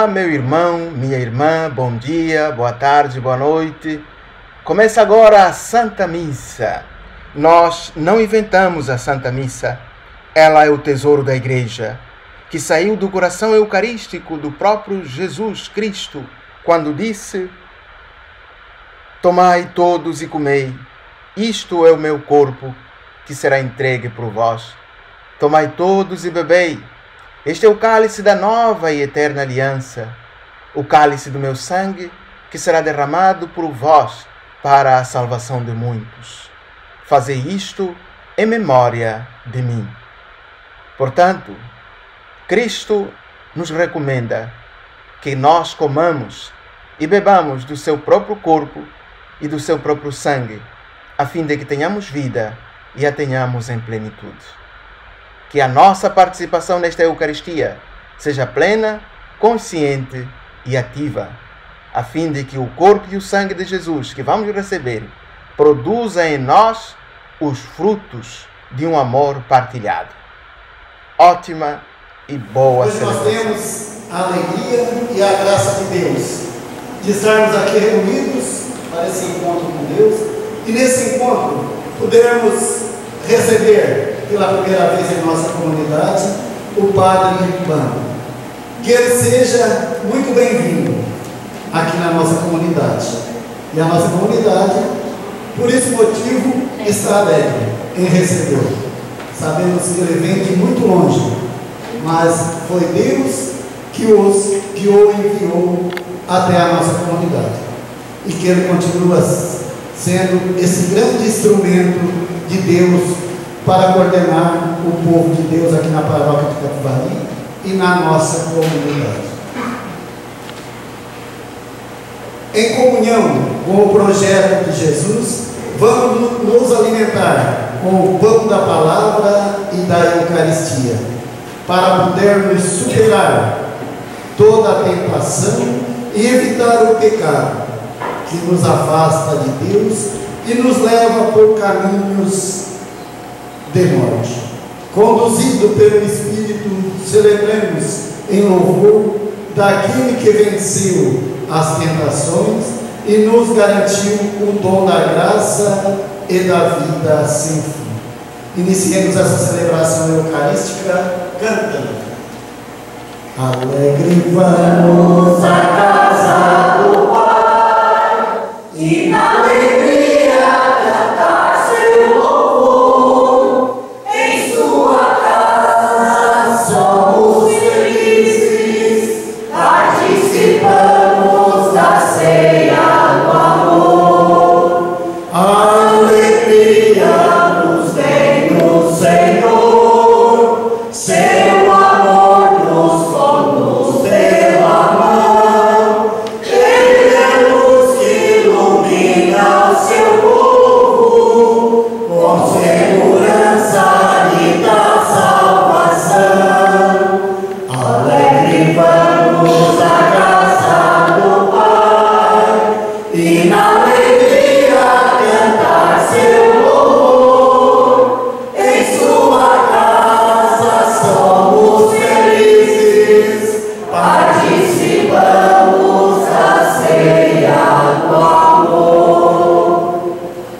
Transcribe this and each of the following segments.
meu irmão, minha irmã, bom dia, boa tarde, boa noite. Começa agora a Santa Missa. Nós não inventamos a Santa Missa. Ela é o tesouro da Igreja, que saiu do coração eucarístico do próprio Jesus Cristo, quando disse: tomai todos e comei, isto é o meu corpo, que será entregue por vós. Tomai todos e bebei, este é o cálice da nova e eterna aliança, o cálice do meu sangue, que será derramado por vós para a salvação de muitos. Fazei isto em memória de mim. Portanto, Cristo nos recomenda que nós comamos e bebamos do seu próprio corpo e do seu próprio sangue, a fim de que tenhamos vida e a tenhamos em plenitude. Que a nossa participação nesta Eucaristia seja plena, consciente e ativa, a fim de que o corpo e o sangue de Jesus que vamos receber produza em nós os frutos de um amor partilhado. Ótima e boa celebração. Nós temos a alegria e a graça de Deus de estarmos aqui reunidos para esse encontro com Deus e nesse encontro podermos receber pela primeira vez em nossa comunidade o Padre Urbano. Que ele seja muito bem-vindo aqui na nossa comunidade. E a nossa comunidade, por esse motivo, está alegre em recebê-lo. Sabemos que ele vem de muito longe, mas foi Deus que o enviou até a nossa comunidade. E que ele continua sendo esse grande instrumento de Deus para coordenar o povo de Deus aqui na paróquia de Capivari e na nossa comunidade. Em comunhão com o projeto de Jesus, vamos nos alimentar com o pão da palavra e da Eucaristia, para podermos superar toda a tentação e evitar o pecado que nos afasta de Deus e nos leva por caminhos de morte. Conduzido pelo Espírito, celebremos em louvor daquele que venceu as tentações e nos garantiu o dom da graça e da vida sem fim. Iniciemos essa celebração eucarística cantando. Alegre vamos à casa do Pai e na alegria cantar seu louvor. Em sua casa somos felizes, participamos da ceia do amor. Alegria nos vem do Senhor, seu amor nos conduz pela mão. Ele é luz que ilumina o seu povo, com segurança e da salvação. Alegre vamos à casa do Pai e na alegria cantar seu louvor. Em sua casa somos felizes, participamos da ceia do amor.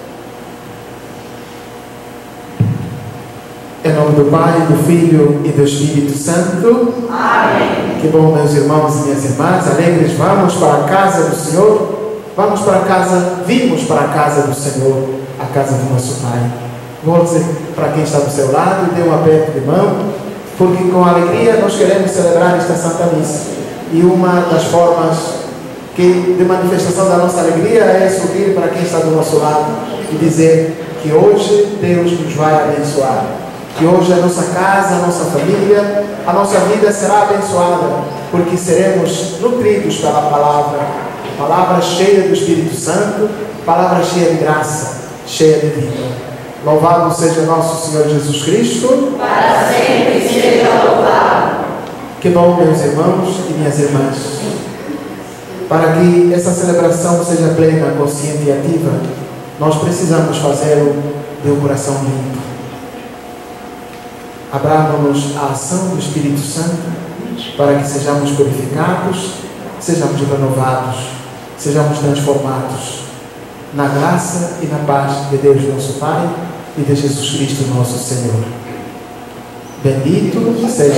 Em nome do Pai, do Filho e do Espírito Santo. Amém. Que bom, meus irmãos e minhas irmãs, alegres, vamos para a casa do Senhor. Vamos para a casa, vimos para a casa do Senhor, a casa do nosso Pai. Volte para quem está do seu lado e dê um aperto de mão, porque com alegria nós queremos celebrar esta Santa Missa. E uma das formas de manifestação da nossa alegria é sorrir para quem está do nosso lado e dizer que hoje Deus nos vai abençoar. Que hoje a nossa casa, a nossa família, a nossa vida será abençoada, porque seremos nutridos pela palavra cheia do Espírito Santo, palavra cheia de graça, cheia de vida. Louvado seja nosso Senhor Jesus Cristo. Para sempre seja louvado. Que bom, meus irmãos e minhas irmãs. Para que essa celebração seja plena, consciente e ativa, nós precisamos fazê-lo de um coração limpo. Abramos-nos à ação do Espírito Santo para que sejamos purificados, sejamos renovados, sejamos transformados na graça e na paz de Deus nosso Pai e de Jesus Cristo nosso Senhor. Bendito seja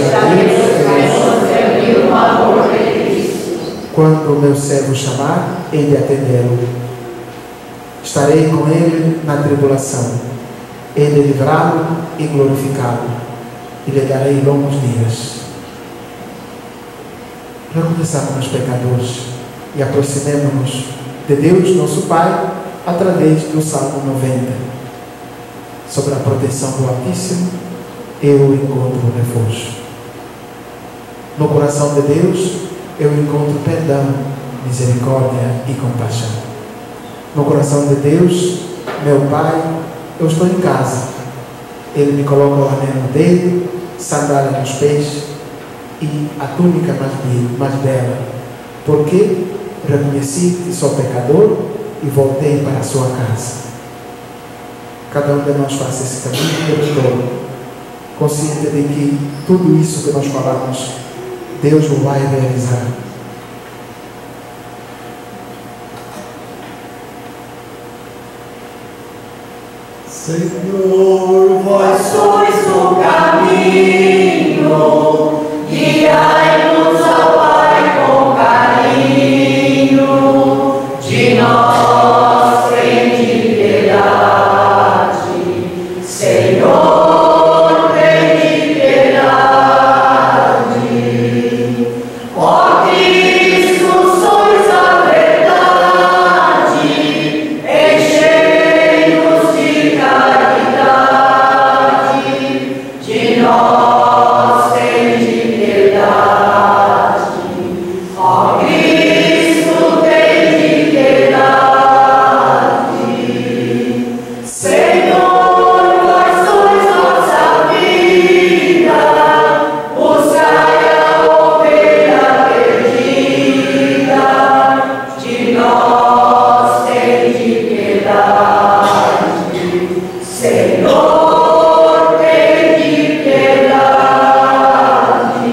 Deus quando o meu servo chamar, ele atendê-lo. Estarei com ele na tribulação, ele livrá-lo e glorificá-lo, e lhe darei longos dias. Reconheçamos os pecadores e aproximemo-nos de Deus nosso Pai através do Salmo 90. Sobre a proteção do Altíssimo eu encontro refúgio. No coração de Deus eu encontro perdão, misericórdia e compaixão. No coração de Deus, meu Pai, eu estou em casa. Ele me coloca o anel no dedo, sandália nos pés e a túnica mais bela, porque reconheci que sou pecador e voltei para a sua casa. Cada um de nós faz esse caminho de retorno, consciente de que tudo isso que nós falamos, Deus o vai realizar. Senhor, Vós sois o caminho, guiai-nos ao Pai com carinho, de nós tende piedade, Senhor, tende piedade. Ó Cristo, sois a verdade, enchei-nos de caridade, de nós tende piedade. Ó Cristo, tende piedade. Senhor, vós sois nossa vida, buscai a ovelha perdida, de nós tende piedade. Senhor, tende piedade.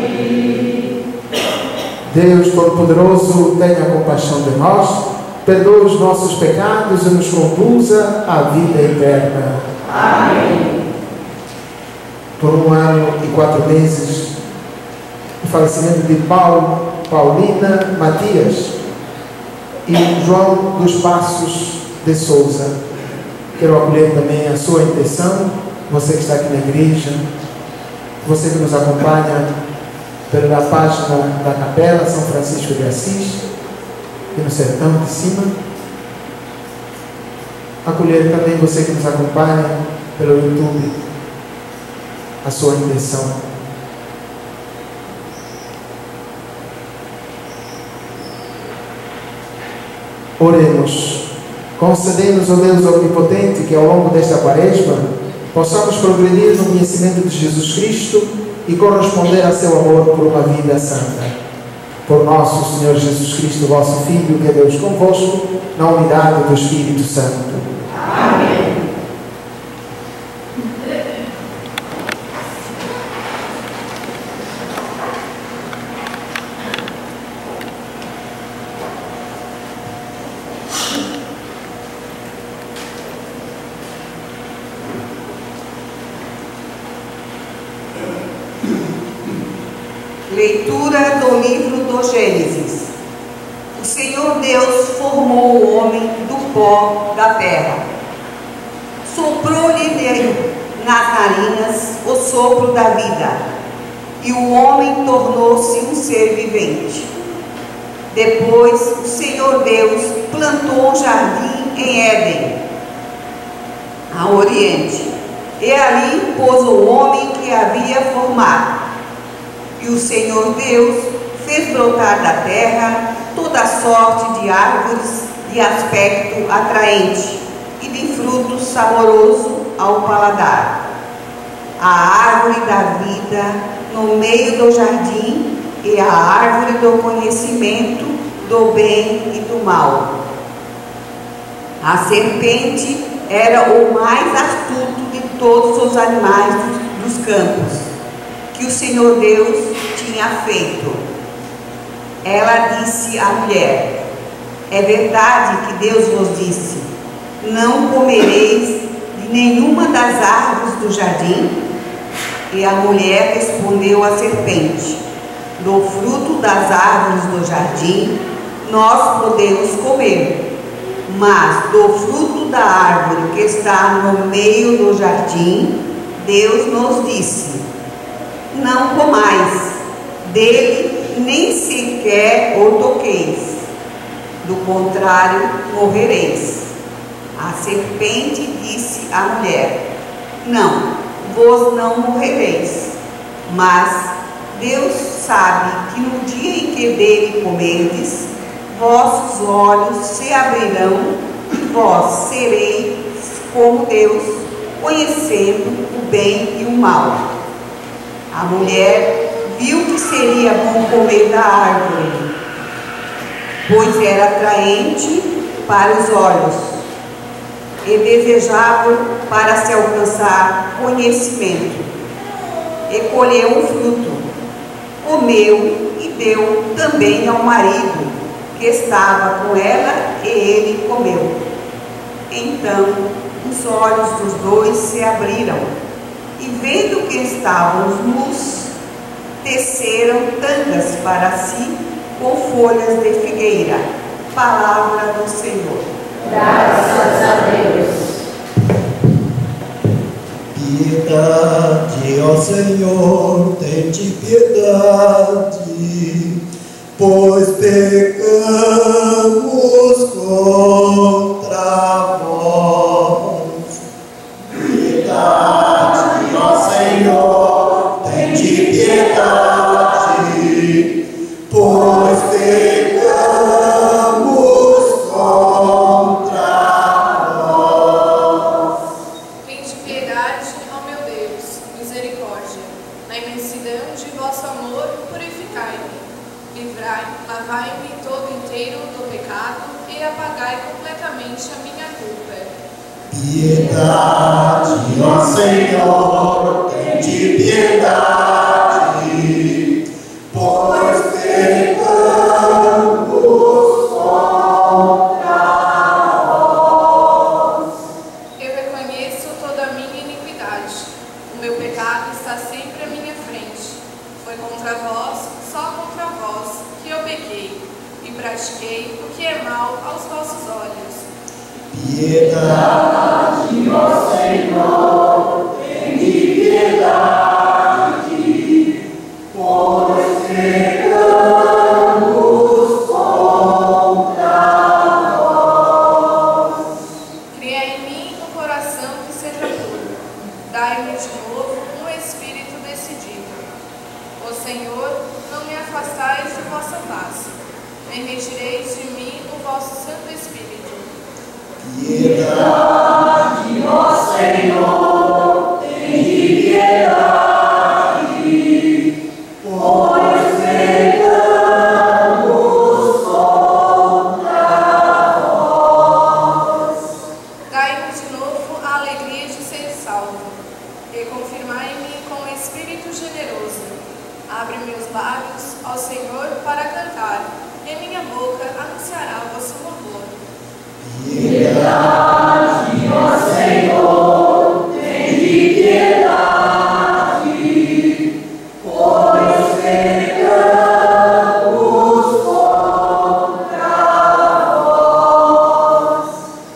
Deus Todo-Poderoso, tenha compaixão de nós, perdoe os nossos pecados e nos conduza à vida eterna. Amém. Por 1 ano e 4 meses, o falecimento de Paulina Matias e João dos Passos de Souza. Quero acolher também a sua intenção, você que está aqui na igreja, você que nos acompanha pela página da Capela São Francisco de Assis, e no sertão de cima. Acolher também você que nos acompanha pelo YouTube, a sua intenção. Oremos. Concedei-nos, ó Deus Omnipotente, que ao longo desta quaresma possamos progredir no conhecimento de Jesus Cristo e corresponder a seu amor por uma vida santa. Por nosso Senhor Jesus Cristo, vosso Filho, que é Deus convosco, na unidade do Espírito Santo. Amém. Leitura do livro do Gênesis. O Senhor Deus formou o homem do pó da terra. Soprou-lhe nas narinas o sopro da vida, e o homem tornou-se um ser vivente. Depois o Senhor Deus plantou um jardim em Éden, a oriente, e ali pôs o homem que havia formado. E o Senhor Deus fez brotar da terra toda sorte de árvores de aspecto atraente e de fruto saboroso ao paladar. A árvore da vida no meio do jardim e a árvore do conhecimento do bem e do mal. A serpente era o mais astuto de todos os animais dos campos que o Senhor Deus tinha feito. Ela disse à mulher: é verdade que Deus vos disse: não comereis de nenhuma das árvores do jardim? E a mulher respondeu à serpente: do fruto das árvores do jardim nós podemos comer, mas do fruto da árvore que está no meio do jardim, Deus nos disse: não comais dele, nem sequer o toqueis, do contrário morrereis. A serpente disse à mulher: não, vós não morrereis, mas Deus sabe que no dia em que dele comerdes, vossos olhos se abrirão e vós sereis como Deus, conhecendo o bem e o mal. A mulher viu que seria bom comer da árvore, pois era atraente para os olhos e desejável para se alcançar conhecimento. E colheu o fruto, comeu e deu também ao marido que estava com ela, e ele comeu. Então os olhos dos dois se abriram, e vendo que estavam nus, teceram tangas para si com folhas de figueira. Palavra do Senhor. Graças a Deus. Piedade, ó Senhor, tem-te piedade, pois pecamos contra vós. Piedade, ó Senhor, tem-te piedade, pois pecamos contra vós. Tende piedade, ó meu Deus, misericórdia. Na imensidão de vosso amor, purificai-me. Livrai, lavai-me todo inteiro do pecado e apagai completamente a minha culpa. Piedade, ó Senhor, tende piedade, pois pecamos contra vós. Eu reconheço toda a minha iniquidade. O meu pecado está sempre à minha frente. Foi contra vós, só contra vós, que eu pequei e pratiquei o que é mal aos vossos olhos. Piedade, ó Senhor, tende piedade, pois pecamos contra vós. Criai em mim um coração que seja puro. Dai-me de novo um espírito decidido. Ó Senhor, não me afastais de vossa face, nem retireis de mim o vosso Santo Espírito. Piedade, ó Senhor, tende piedade, pois pecamos contra vós. Dai-me de novo a alegria de ser salvo, e confirmai-me com o Espírito generoso. Abre meus lábios ao Senhor para cantar, e minha boca anunciará o vosso louvor. Piedade, ó Senhor, tende piedade, pois pecamos contra vós.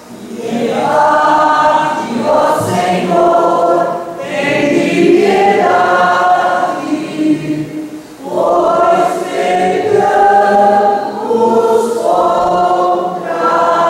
Piedade, ó Senhor, tende piedade, pois pecamos contra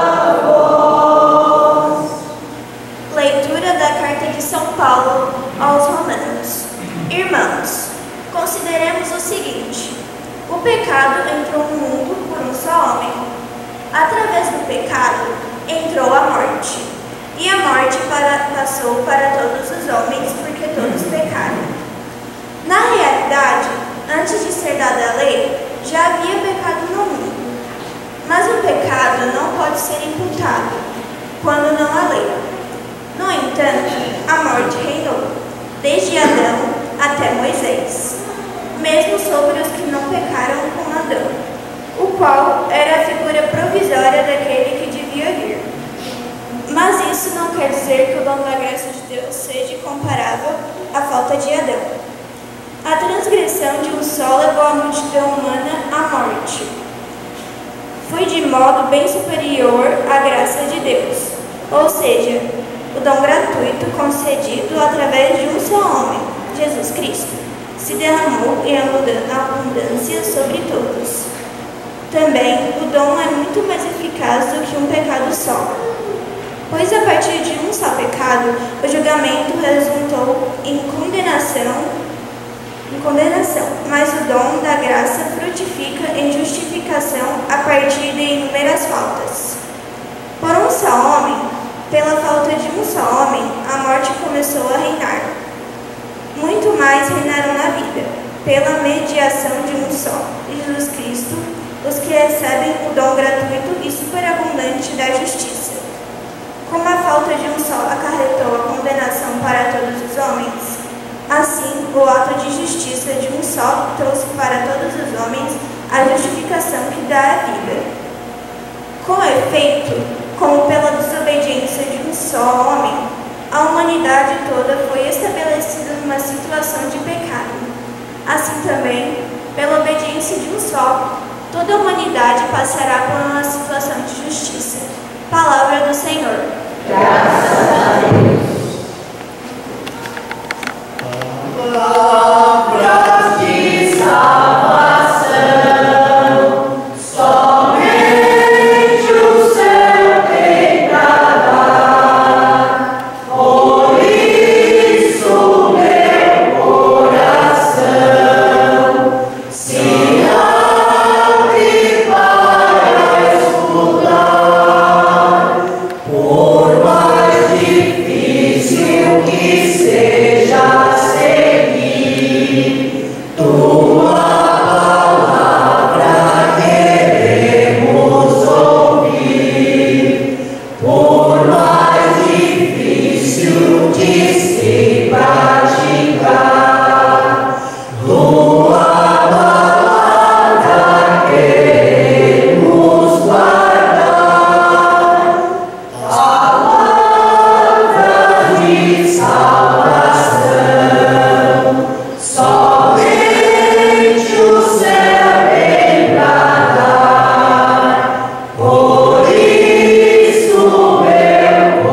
vós. Leitura da Carta de São Paulo aos Romanos. Irmãos, consideremos o seguinte: o pecado entrou no mundo por um só homem. Através do pecado entrou a morte, e a morte passou para todos os homens, porque todos pecaram. Na realidade, antes de ser dada a lei, já havia pecado no mundo. Mas o pecado não pode ser imputado quando não há lei. No entanto, a morte reinou, desde Adão até Moisés. 6, mesmo sobre os que não pecaram com Adão, o qual era a figura provisória daquele que devia vir. Mas isso não quer dizer que o dom da graça de Deus seja comparável à falta de Adão. A transgressão de um só levou a multidão humana à morte. Foi de modo bem superior à graça de Deus, ou seja, o dom gratuito concedido através de um só homem, Jesus Cristo, se derramou em abundância sobre todos. Também, o dom é muito mais eficaz do que um pecado só, pois a partir de um só pecado, o julgamento resultou em condenação, mas o dom da graça frutifica em justificação a partir de inúmeras faltas. Por um só homem, pela falta de um só homem, a morte começou a reinar. Muito mais reinaram na vida, pela mediação de um só, Jesus Cristo, os que recebem o dom gratuito e superabundante da justiça. Como a falta de um só acarretou a condenação para todos os homens, assim o ato de justiça de um só trouxe para todos os homens a justificação que dá a vida. Com efeito, como pela desobediência de um só homem, a humanidade toda foi estabelecida numa situação de pecado. Assim também, pela obediência de um só, toda a humanidade passará por uma situação de justiça. Palavra do Senhor. Graças a Deus. Palavras de salvação, somente o céu tem pra dar. Por isso meu coração se abre para escutar. Por mais difícil que seja tua palavra queremos ouvir, por mais difícil que se praticar, tua palavra queremos guardar, palavra de salvação. Somente o céu tem pra dar, por isso meu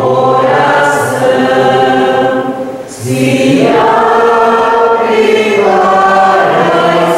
coração se abre para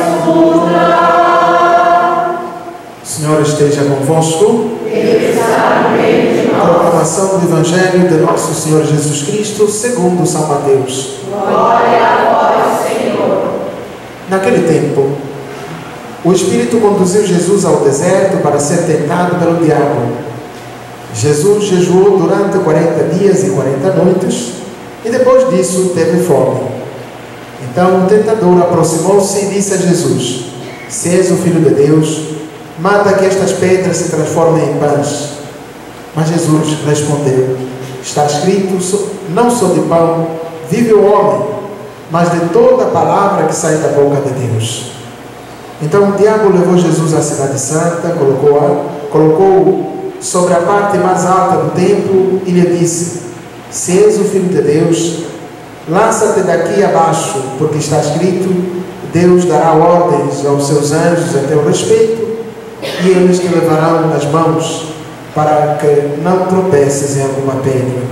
escutar. O Senhor esteja convosco. Proclamação do Evangelho de nosso Senhor Jesus Cristo segundo São Mateus. Glória a vós, Senhor. Naquele tempo, o Espírito conduziu Jesus ao deserto para ser tentado pelo diabo. Jesus jejuou durante 40 dias e 40 noites e depois disso teve fome. Então o tentador aproximou-se e disse a Jesus: Se és o Filho de Deus, manda que estas pedras se transformem em pães. Mas Jesus respondeu: Está escrito, não só de pão vive o homem, mas de toda a palavra que sai da boca de Deus. Então o diabo levou Jesus à cidade santa, colocou-o sobre a parte mais alta do templo e lhe disse: Se és o Filho de Deus, lança-te daqui abaixo, porque está escrito: Deus dará ordens aos seus anjos a teu respeito, e eles te levarão nas mãos, para que não tropeces em alguma pedra.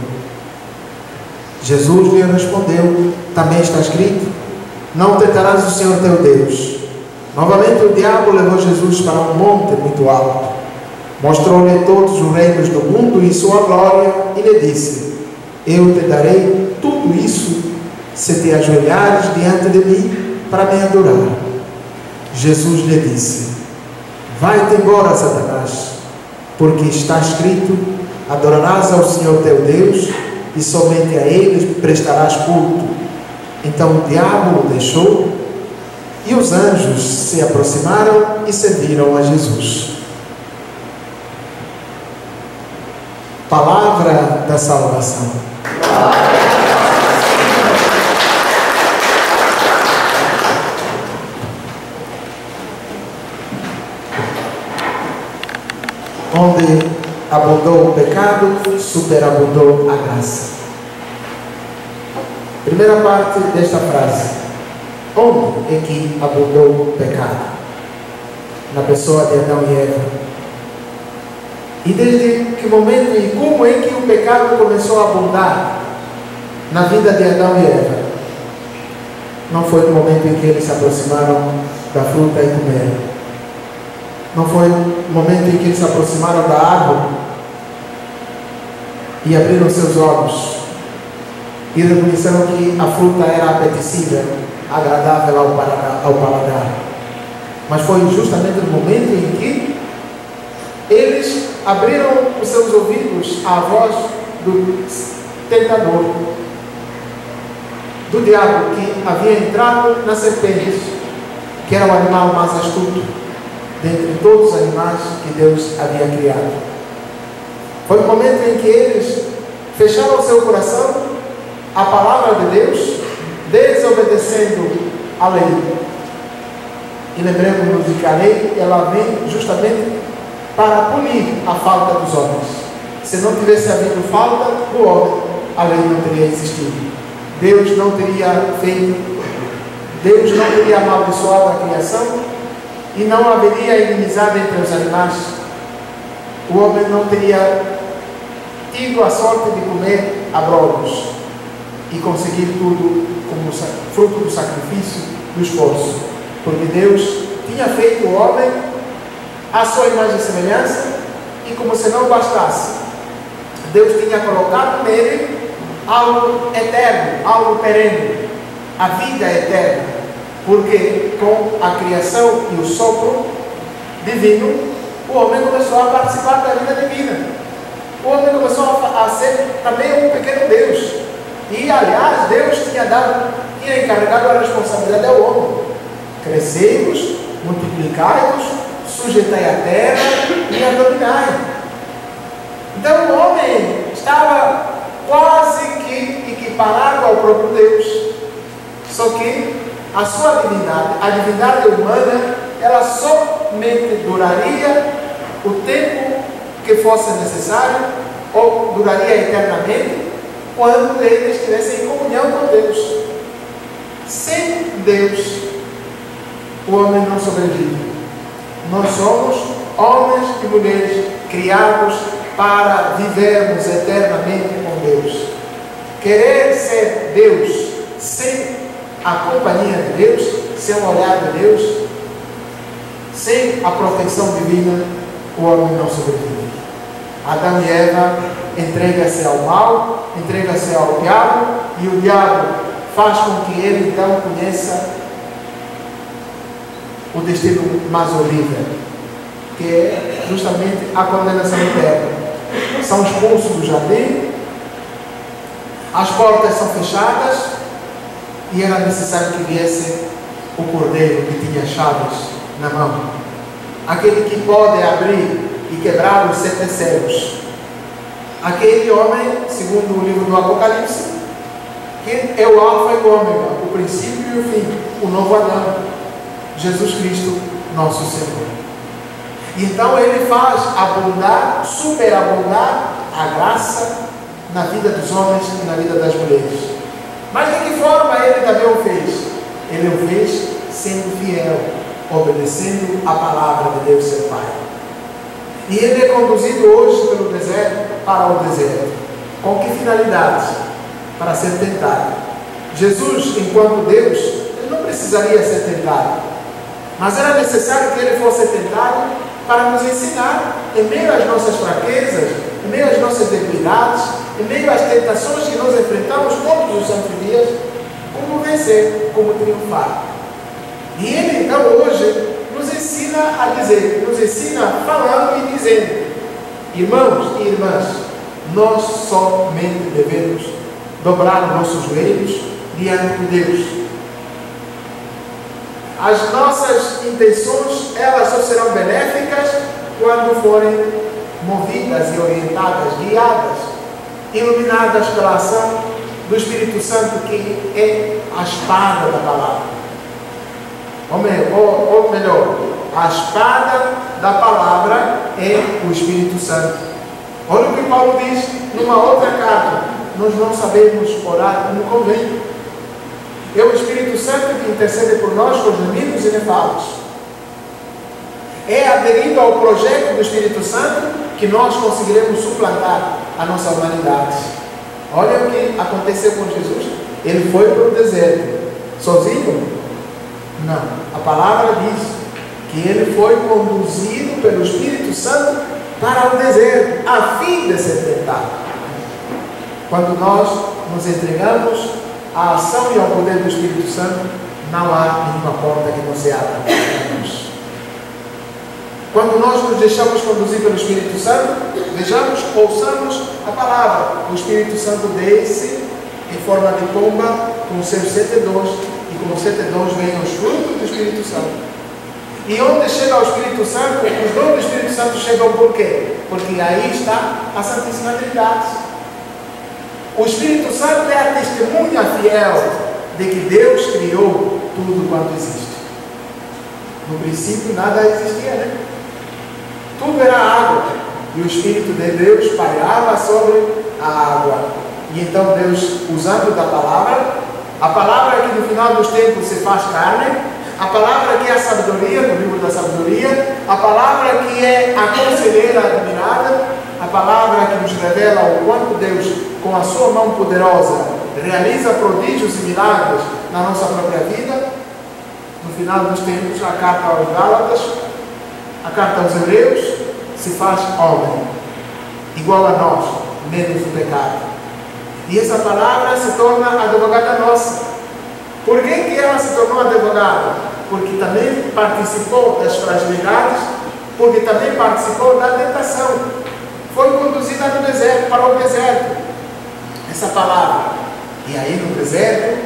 Jesus lhe respondeu: Também está escrito: Não tentarás o Senhor teu Deus. Novamente o diabo levou Jesus para um monte muito alto, mostrou-lhe todos os reinos do mundo e sua glória, e lhe disse: Eu te darei tudo isso, se te ajoelhares diante de mim para me adorar. Jesus lhe disse: Vai-te embora, Satanás, porque está escrito: Adorarás ao Senhor teu Deus, e somente a Ele prestarás culto. Então o diabo o deixou, e os anjos se aproximaram e serviram a Jesus. Palavra da salvação. Onde abundou o pecado, superabundou a graça. Primeira parte desta frase. Onde é que abundou o pecado? Na pessoa de Adão e Eva. E desde que momento e como é que o pecado começou a abundar na vida de Adão e Eva? Não foi no momento em que eles se aproximaram da fruta e comeram. Não foi no momento em que eles se aproximaram da árvore e abriram seus olhos e reconheceram que a fruta era apetecível, agradável ao paladar. Mas foi justamente no momento em que eles abriram os seus ouvidos à voz do tentador, do diabo, que havia entrado na serpente, que era o animal mais astuto dentre todos os animais que Deus havia criado. Foi o momento em que eles fecharam o seu coração à palavra de Deus, desobedecendo a lei. E lembremos-nos de que a lei, ela vem justamente para punir a falta dos homens. Se não tivesse havido falta do homem, a lei não teria existido. Deus não teria amaldiçoado a criação e não haveria inimizade entre os animais. O homem não teria tido a sorte de comer abrolhos e conseguir tudo como fruto do sacrifício, do esforço. Porque Deus tinha feito o homem à sua imagem e semelhança, e como se não bastasse, Deus tinha colocado nele algo eterno, algo perene, a vida eterna, porque com a criação e o sopro divino, o homem começou a participar da vida divina. O homem começou a ser também um pequeno Deus. E, aliás, Deus tinha encarregado a responsabilidade ao homem. Crescei-vos, multiplicai-vos, sujeitai a terra e a dominai. Então o homem estava quase que equiparado ao próprio Deus. Só que a sua divindade, a divindade humana, ela somente duraria o tempo que fosse necessário, ou duraria eternamente, quando ele estivesse em comunhão com Deus. Sem Deus, o homem não sobrevive. Nós somos homens e mulheres criados para vivermos eternamente com Deus. Querer ser Deus sem a companhia de Deus, sem o olhar de Deus, sem a proteção divina, o homem não sobrevive. Adão e Eva entregam-se ao mal, entregam-se ao diabo, e o diabo faz com que ele então conheça o destino mais horrível, que é justamente a condenação eterna. São expulsos do jardim, as portas são fechadas, e era necessário que viesse o cordeiro que tinha chaves na mão, aquele que pode abrir e quebrar os 7 selos, aquele homem, segundo o livro do Apocalipse, que é o alfa e o ômega, o princípio e o fim, o novo Adão, Jesus Cristo, nosso Senhor. E então ele faz abundar, superabundar a graça na vida dos homens e na vida das mulheres. Mas de que forma ele também o fez? Ele o fez sendo fiel, obedecendo a palavra de Deus, seu Pai. E ele é conduzido hoje pelo deserto para o deserto. Com que finalidade? Para ser tentado. Jesus, enquanto Deus, ele não precisaria ser tentado, mas era necessário que ele fosse tentado para nos ensinar, em meio às nossas fraquezas, em meio às nossas debilidades, em meio às tentações que nós enfrentamos todos os santos dias, como vencer, como triunfar. E ele então hoje nos ensina a dizer, nos ensina falando e dizendo: irmãos e irmãs, nós somente devemos dobrar os nossos joelhos diante de Deus. As nossas intenções, elas só serão benéficas quando forem movidas e orientadas, guiadas, iluminadas pela ação do Espírito Santo, que é a espada da palavra. Ou melhor, A espada da palavra é o Espírito Santo. Olha o que Paulo diz numa outra carta. Nós não sabemos orar como convém. É o Espírito Santo que intercede por nós com gemidos inefáveis. É aderindo ao projeto do Espírito Santo que nós conseguiremos suplantar a nossa humanidade. Olha o que aconteceu com Jesus. Ele foi para o deserto. Sozinho? Não. A palavra diz que ele foi conduzido pelo Espírito Santo para o deserto, a fim de ser tentado. Quando nós nos entregamos à ação e ao poder do Espírito Santo, não há nenhuma porta que não se abra para nós. Quando nós nos deixamos conduzir pelo Espírito Santo, vejamos, ouçamos a palavra. O Espírito Santo desce em forma de pomba com seus 7 dons, e com os 7 dons vêm os frutos do Espírito Santo. E onde chega o Espírito Santo, os dons do Espírito Santo chegam por quê? Porque aí está a Santíssima Trindade. O Espírito Santo é a testemunha fiel de que Deus criou tudo quanto existe. No princípio nada existia, né? Tudo era água, e o Espírito de Deus pairava sobre a água. E então Deus, usando da palavra, a palavra que no final dos tempos se faz carne, a palavra que é a sabedoria, no livro da sabedoria, a palavra que é a conselheira admirada, a palavra que nos revela o quanto Deus, com a sua mão poderosa, realiza prodígios e milagres na nossa própria vida. No final dos tempos, a carta aos Gálatas, a carta aos Hebreus, se faz homem, igual a nós, menos o pecado. E essa palavra se torna advogada nossa. Por que ela se tornou advogada? Porque também participou das fragilidades, porque também participou da tentação. Foi conduzida no deserto, para o deserto. Essa palavra. E aí no deserto,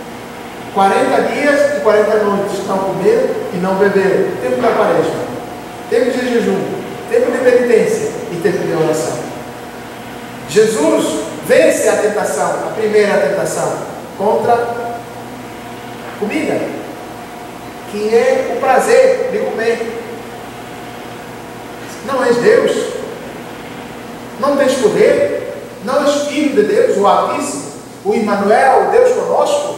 40 dias e 40 noites não comeram e não beberam. Tempo da quaresma, tempo de jejum, tempo de penitência e tempo de oração. Jesus vence a tentação, a primeira tentação, contra comida, que é o prazer de comer. Não és Deus, não tens poder, não és filho de Deus, o Altíssimo, o Emmanuel, o Deus conosco.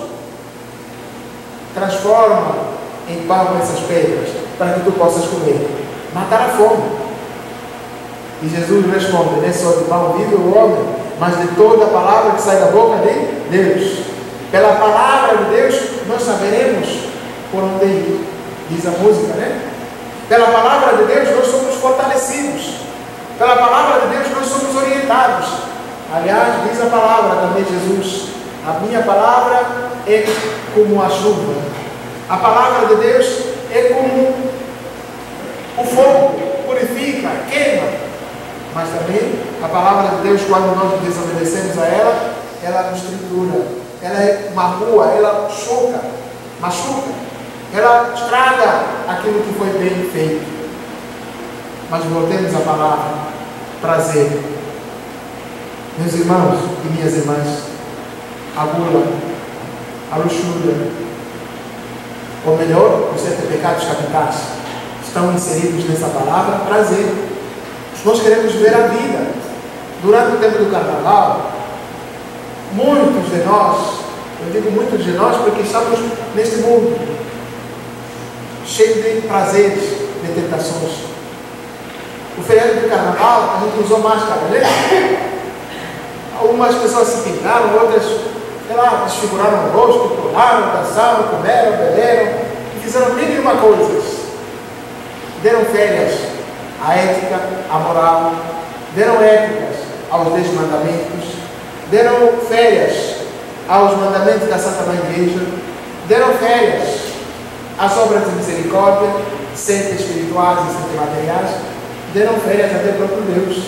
Transforma em pão essas pedras, para que tu possas comer, matar a fome. E Jesus responde: nem só de pão vive o homem, mas de toda a palavra que sai da boca de Deus. Pela palavra de Deus nós saberemos por onde ir, diz a música, né? Pela palavra de Deus nós somos fortalecidos. Pela palavra de Deus nós somos orientados. Aliás, diz a palavra também Jesus: a minha palavra é como a chuva. A palavra de Deus é como o fogo, purifica, queima. Mas também a palavra de Deus, quando nós desobedecemos a ela, ela nos tritura. Ela é uma rua, ela choca, machuca, ela estraga aquilo que foi bem feito. Mas voltemos à palavra, prazer. Meus irmãos e minhas irmãs, a gula, a luxúria, ou melhor, os 7 pecados capitais, estão inseridos nessa palavra, prazer. Nós queremos ver a vida. Durante o tempo do carnaval, muitos de nós, eu digo muitos de nós porque estamos neste mundo cheio de prazeres, de tentações. O feriado do carnaval, a gente usou máscara, né? Algumas pessoas se pintaram, outras, sei lá, desfiguraram o rosto, pularam, dançaram, comeram, beberam e fizeram mil e uma coisas. Deram férias à ética, à moral, deram épicas aos 10 mandamentos, deram férias aos mandamentos da Santa Mãe Igreja, deram férias às obras de misericórdia, sete espirituais e sete materiais, deram férias até o próprio Deus.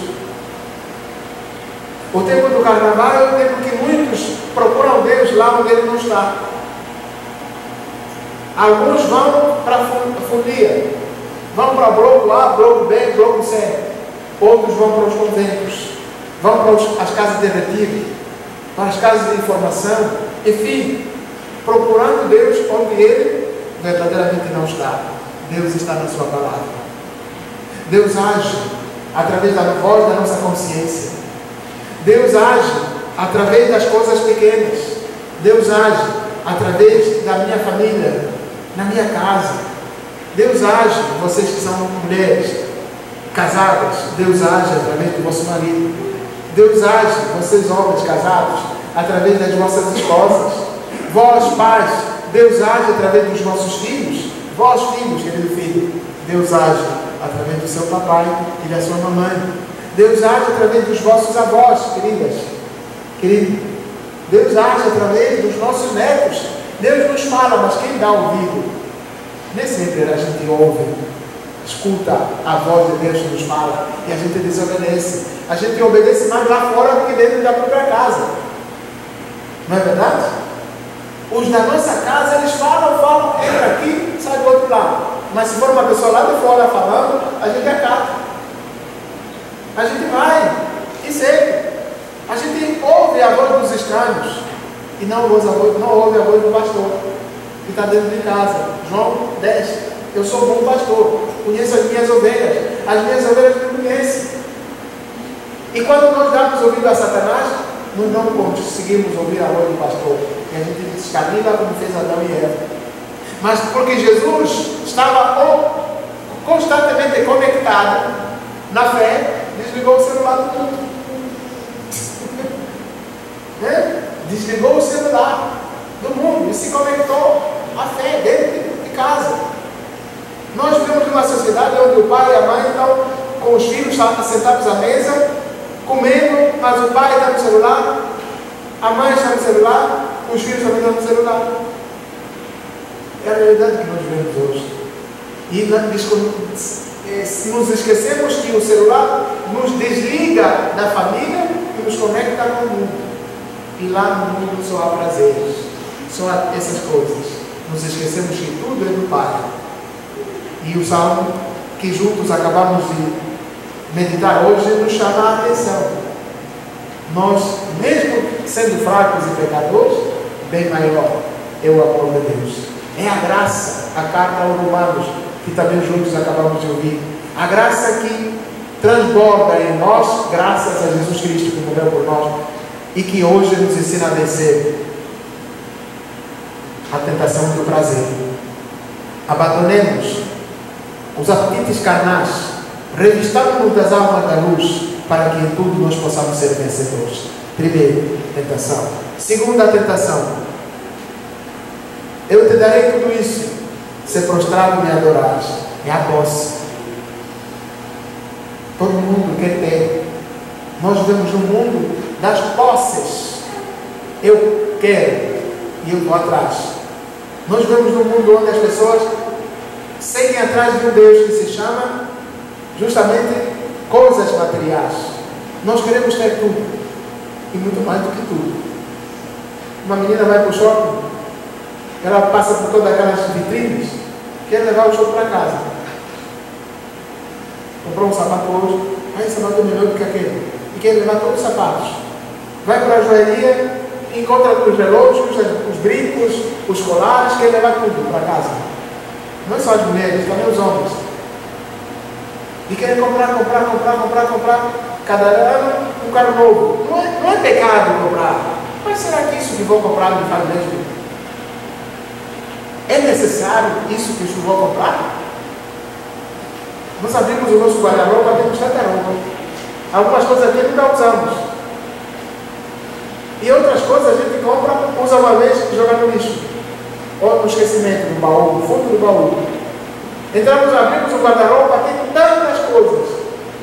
O tempo do carnaval é o tempo que muitos procuram Deus lá onde Ele não está. Alguns vão para a folia, vão para bloco A, bloco B, bloco C. Outros vão para os conventos, vão para as casas de retiro, para as casas de informação, enfim, procurando Deus onde Ele verdadeiramente não está. Deus está na sua palavra. Deus age através da voz da nossa consciência. Deus age através das coisas pequenas. Deus age através da minha família, na minha casa. Deus age, vocês que são mulheres casadas, Deus age através do vosso marido. Deus age, vocês homens casados, através das vossas esposas. Vós, pais, Deus age através dos vossos filhos. Vós, filhos, querido filho, Deus age através do seu papai e da sua mamãe. Deus age através dos vossos avós, queridas, querido. Deus age através dos nossos netos. Deus nos fala, mas quem dá ouvido? Nem sempre a gente ouve, escuta a voz de Deus que nos fala e a gente desobedece. A gente obedece mais lá fora do que dentro da própria casa. Não é verdade? Os da nossa casa, eles falam, entra aqui, sai do outro lado. Mas se for uma pessoa lá de fora falando, a gente acata. A gente vai e segue. A gente ouve a voz dos estranhos e não ouve a voz do pastor que está dentro de casa. João 10. Eu sou bom pastor, conheço as minhas ovelhas me conhecem. E quando nós damos ouvido a Satanás, nós não conseguimos ouvir a voz do pastor. E a gente descabila como fez Adão e Eva. Mas porque Jesus estava constantemente conectado na fé, desligou o celular do mundo. Desligou o celular do mundo e se conectou à fé dentro de casa. Nós vivemos numa sociedade onde o pai e a mãe estão com os filhos sentados à mesa, comendo, mas o pai está no celular, a mãe está no celular, os filhos também estão no celular. É a realidade que nós vivemos hoje. E nos esquecemos que o celular nos desliga da família e nos conecta com o mundo. E lá no mundo só há prazeres, só há essas coisas. Nos esquecemos que tudo é do Pai. E o salmo que juntos acabamos de meditar hoje nos chama a atenção. Nós, mesmo sendo fracos e pecadores, bem maior é o amor de Deus. É a graça, a carta aos Romanos, que também juntos acabamos de ouvir. A graça que transborda em nós, graças a Jesus Cristo que morreu por nós e que hoje nos ensina a vencer a tentação do prazer. Abandonemos os apetites carnais, revistamos-nos das almas da luz, para que em tudo nós possamos ser vencedores. Primeiro, tentação. Segunda tentação: eu te darei tudo isso, se prostrado me adorares. É a posse. Todo mundo quer ter. Nós vivemos no mundo das posses. Eu quero e eu vou atrás. Nós vivemos num mundo onde as pessoas seguem atrás de um Deus que se chama justamente coisas materiais. Nós queremos ter tudo e muito mais do que tudo. Uma menina vai para o shopping, ela passa por todas aquelas vitrines, quer levar o shopping para casa. Comprou um sapato hoje, esse sapato é melhor do que aquele, e quer levar todos os sapatos. Vai para a joalheria, encontra os relógios, os brincos, os colares, quer levar tudo para casa. Não só as mulheres, também os homens. E querem comprar. Cada ano um carro novo. Não é pecado comprar. Mas será que isso que vou comprar me faz mesmo? É necessário isso que eu vou comprar? Nós abrimos o nosso guarda-roupa, temos tanta roupa. Algumas coisas aqui nunca usamos. E outras coisas a gente compra, usa uma vez e joga no lixo. Ou no esquecimento, no baú, no fundo do baú. Entramos, abrimos o guarda-roupa, tem tantas coisas.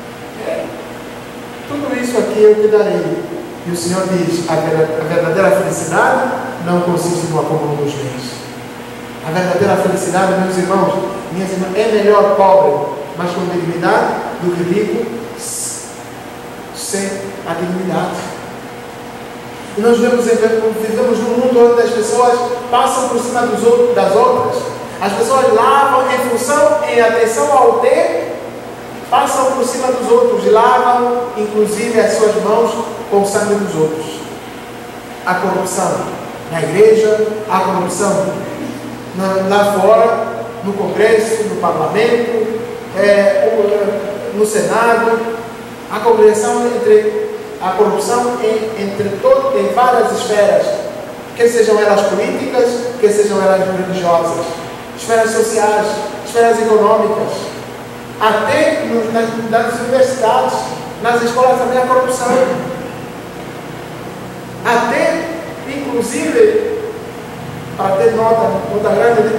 Tudo isso aqui eu te darei. E o Senhor diz: a verdadeira felicidade não consiste no acúmulo dos bens. A verdadeira felicidade, meus irmãos, minhas irmãs, é melhor pobre, mas com dignidade, do que rico sem a dignidade. E nós vivemos num mundo onde as pessoas passam por cima das outras. As pessoas lavam em função, em atenção ao ter, passam por cima dos outros, lavam inclusive as suas mãos com o sangue dos outros. A corrupção na igreja, a corrupção lá fora, no Congresso, no Parlamento, no Senado, a corrupção em várias esferas, quer sejam elas políticas, quer sejam elas religiosas, esferas sociais, esferas econômicas, até nas universidades, nas escolas também a corrupção, até, inclusive, para ter nota grande,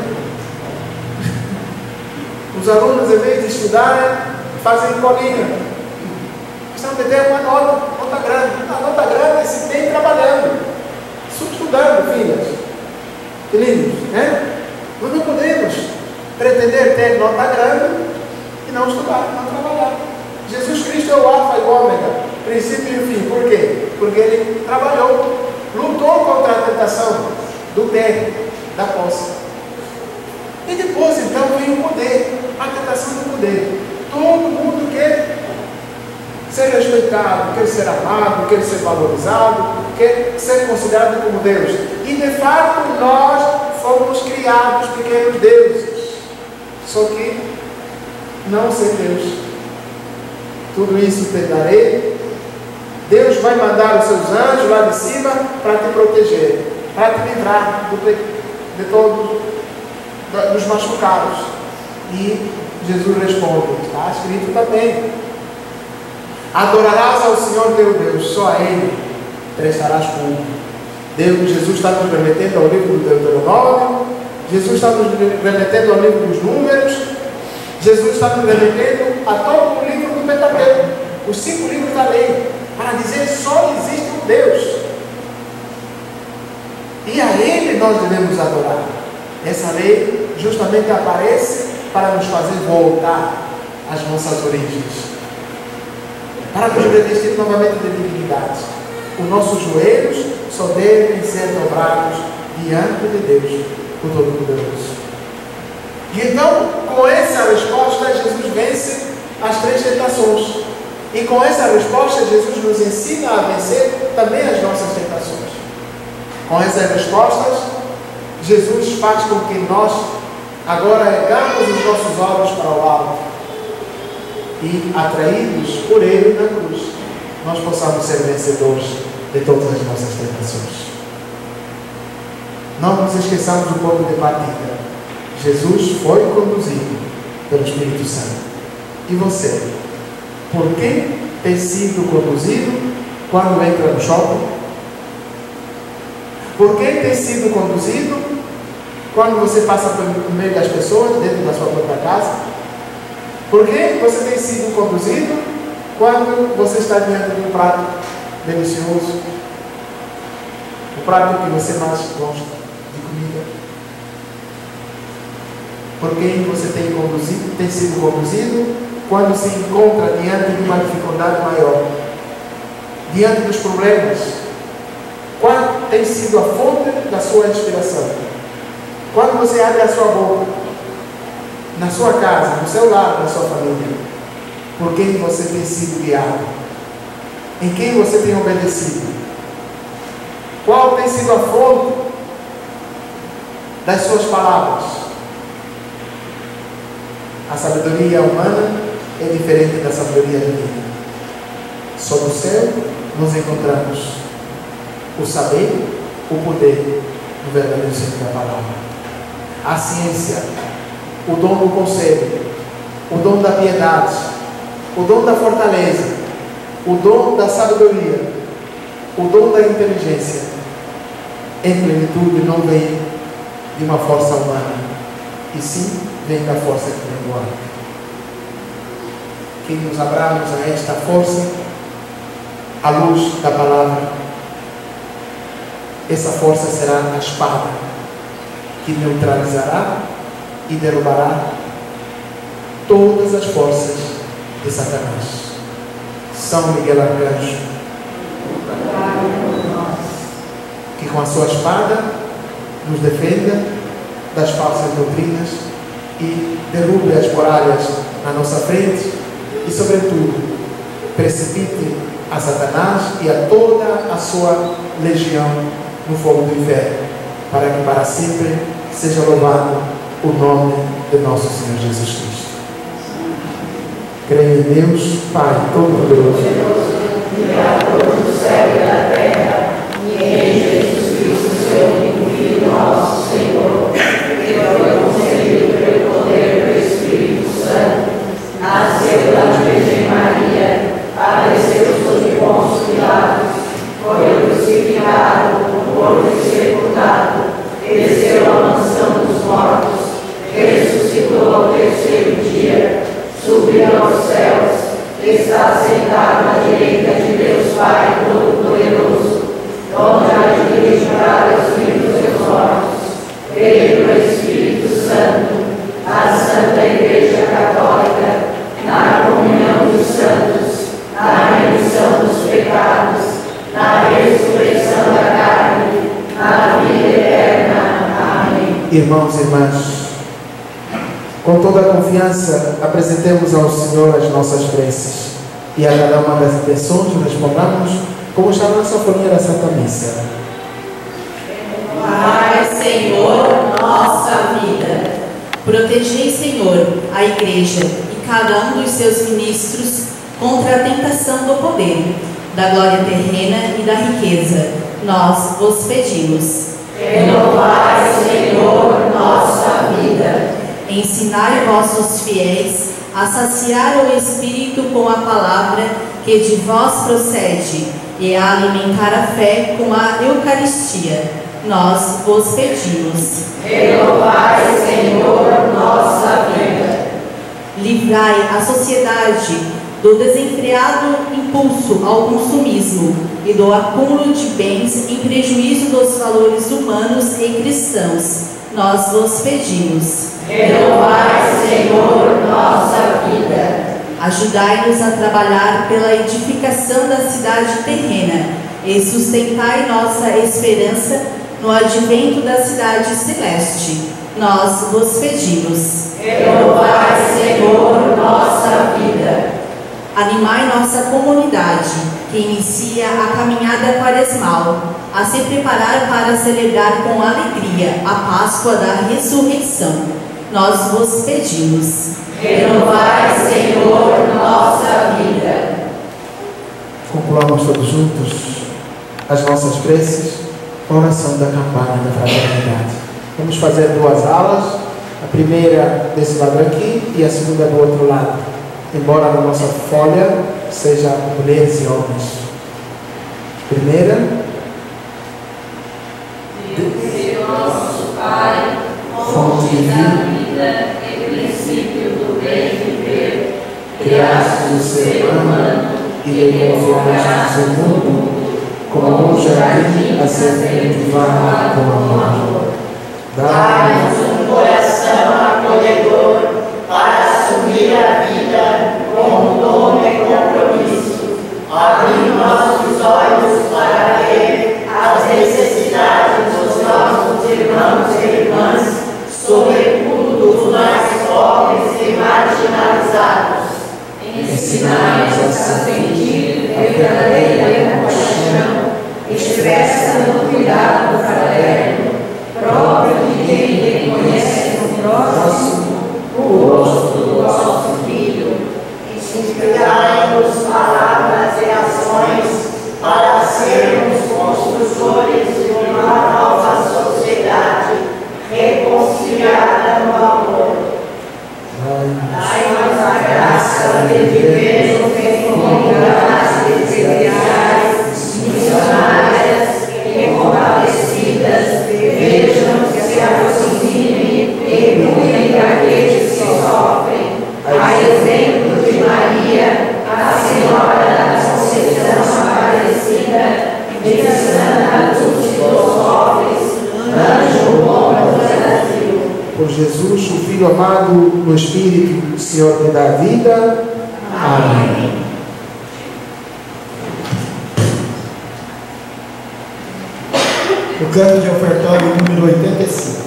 os alunos, em vez de estudarem, fazem colinha. Precisam de ter uma nota grande. A nota grande se tem trabalhando, estudando, filhas. Queridos, né? Nós não podemos pretender ter nota grande e não estudar, não trabalhar. Jesus Cristo é o alfa e o ômega, princípio e o fim. Por quê? Porque ele trabalhou, lutou contra a tentação do ter, da posse. E depois, então, vem o poder, a tentação do poder. Todo mundo quer ser respeitado, quer ser amado, quer ser valorizado, quer ser considerado como Deus. E, de fato, nós fomos criados pequenos deuses. Só que não ser Deus. Tudo isso te darei. Deus vai mandar os seus anjos lá de cima para te proteger, para te livrar de todos dos machucados. E Jesus responde, está escrito também: adorarás ao Senhor teu Deus, só a Ele prestarás culto. Jesus está nos remetendo ao livro do Deuteronômio, Jesus está nos remetendo ao livro dos Números, Jesus está nos remetendo a todo o livro do Pentateuco, os 5 livros da lei, para dizer só existe um Deus. E a Ele nós devemos adorar. Essa lei justamente aparece para nos fazer voltar às nossas origens, para nos revestir novamente de dignidade. Os nossos joelhos só devem ser dobrados diante de Deus, o Todo-Poderoso. E então, com essa resposta, Jesus vence as 3 tentações. E com essa resposta, Jesus nos ensina a vencer também as nossas tentações. Com essas respostas, Jesus faz com que nós agora ergamos os nossos olhos para o alto e, atraídos por Ele na cruz, nós possamos ser vencedores de todas as nossas tentações. Não nos esqueçamos do ponto de partida. Jesus foi conduzido pelo Espírito Santo. E você? Por quem tem sido conduzido quando entra no shopping? Por quem tem sido conduzido quando você passa por meio das pessoas dentro da sua própria casa? Por quem você tem sido conduzido quando você está diante de um prato delicioso, o prato que você mais gosta de comida? Por quem você tem sido conduzido quando se encontra diante de uma dificuldade maior, diante dos problemas? Qual tem sido a fonte da sua inspiração? Quando você abre a sua boca, na sua casa, no seu lar, na sua família, por quem você tem sido guiado? Em quem você tem obedecido? Qual tem sido a fonte das suas palavras? A sabedoria humana é diferente da sabedoria divina. Só no céu nos encontramos o saber, o poder no verdadeiro sentido da palavra. A ciência, o dom do conselho, o dom da piedade, o dom da fortaleza, o dom da sabedoria, o dom da inteligência, em plenitude não vem de uma força humana, e sim vem da força que vem do alto. Que nos abramos a esta força, à luz da palavra. Essa força será a espada que neutralizará e derrubará todas as forças de Satanás. São Miguel Arcanjo, que com a sua espada nos defenda das falsas doutrinas e derrube as muralhas na nossa frente e, sobretudo, precipite a Satanás e a toda a sua legião no fogo do inferno, para que para sempre seja louvado o nome de nosso Senhor Jesus Cristo. Creio em Deus, Pai Todo-Poderoso, Criador do céu e da terra, e em Jesus Cristo, seu único Filho, nosso Senhor, que foi concebido pelo poder do Espírito Santo, nasceu da Virgem Maria, padeceu sob Pôncio Pilatos, foi crucificado, morto e sepultado, desceu à mansão dos mortos, ressuscitou ao terceiro dia, subiu aos céus, está sentado à direita de Deus Pai Todo-Poderoso, onde há de julgar os vivos e os mortos. Creio no Espírito Santo, na Santa Igreja Católica, na comunhão dos santos, na remissão dos pecados, na ressurreição da carne, na vida eterna. Amém. Irmãos e irmãs, com toda a confiança, apresentemos ao Senhor as nossas preces e a cada uma das intenções respondamos como está na sinfonia da Santa Missa. Pai, Senhor, nossa vida. Protegei, Senhor, a Igreja e cada um dos seus ministros contra a tentação do poder, da glória terrena e da riqueza. Nós vos pedimos. Renovai, Senhor, nossa vida. Ensinai vossos fiéis a saciar o Espírito com a palavra que de vós procede e a alimentar a fé com a Eucaristia. Nós vos pedimos. Renovai, Senhor, nossa vida. Livrai a sociedade do desenfreado impulso ao consumismo e do acúmulo de bens em prejuízo dos valores humanos e cristãos. Nós vos pedimos. Renovai, Senhor, nossa vida. Ajudai-nos a trabalhar pela edificação da cidade terrena e sustentai nossa esperança no advento da cidade celeste. Nós vos pedimos. Renovai, Senhor, nossa vida. Animai nossa comunidade, que inicia a caminhada quaresmal, a se preparar para celebrar com alegria a Páscoa da Ressurreição. Nós vos pedimos. Renovai, Senhor, nossa vida. Concluamos todos juntos as nossas preces com a oração da campanha da fraternidade. Vamos fazer duas alas, a primeira desse lado aqui e a segunda do outro lado, embora na nossa folha seja mulheres e homens. Primeira. Deus, nosso Pai, fonte da vida e princípio do bem viver, criaste o ser humano e lhe confiaste o mundo como um jardim a ser cultivado com amor. dá-nos um coração acolhedor para assumir a vida como dom e compromisso, abrindo nossos olhos para ver as necessidades dos nossos irmãos e irmãs, sobretudo dos mais pobres e marginalizados. Ensinai-nos a sentir verdadeira compaixão, expressa no cuidado fraterno, próprio de quem reconhece no próximo o rosto do nosso Filho. Inspirai-nos palavras e ações para sermos construtores de uma nova sociedade reconciliada no amor. Dai-nos a graça de viver em comunidades eclesiais, missionárias e compadecidas, vejam que se aproximem e cuidem daqueles que sofrem. A exemplo de Maria, a Senhora da Conceição Aparecida, de Santa Luz dos Pobres, Anjo bom do Brasil. Por Jesus, o Filho amado no Espírito, Senhor que dá vida. Amém. O canto de ofertório número 85.